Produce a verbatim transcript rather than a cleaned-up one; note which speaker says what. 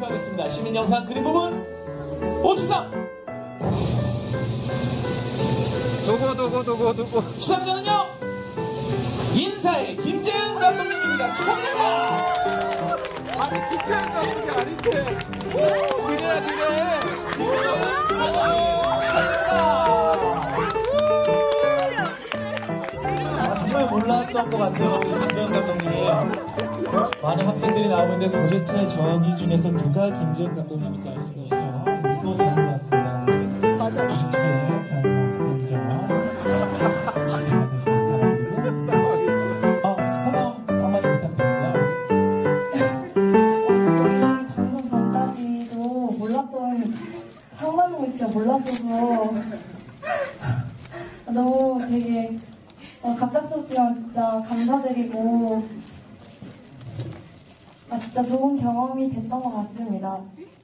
Speaker 1: 발표하겠습니다. 시민 영상 그림 부분 우수상
Speaker 2: 두고 두고 두고 두고
Speaker 1: 수상자는요 인사의 김재은 감독님입니다. 축하드립니다.
Speaker 2: 아니 김재현 감독이 아닌데 기대야 기대.
Speaker 1: 아, 정말 몰랐던 것 같아요. 우리 김재은 감독님. 많은 학생들이 나오고 있는데 도대체 저기 중에서 누가 김재은 감독님인지 알 수가 없어요. 이거 잘한 것 같습니다.
Speaker 3: 맞아.
Speaker 1: 쉽게 잘 보여주죠. 어, 소감 한마디 부탁드립니다.
Speaker 3: 방송 전까지도 몰랐던 상 받는 걸 진짜 몰랐어서 너무 되게 어, 갑작스럽지만 진짜 감사드리고 아, 진짜 좋은 경험이 됐던 것 같습니다.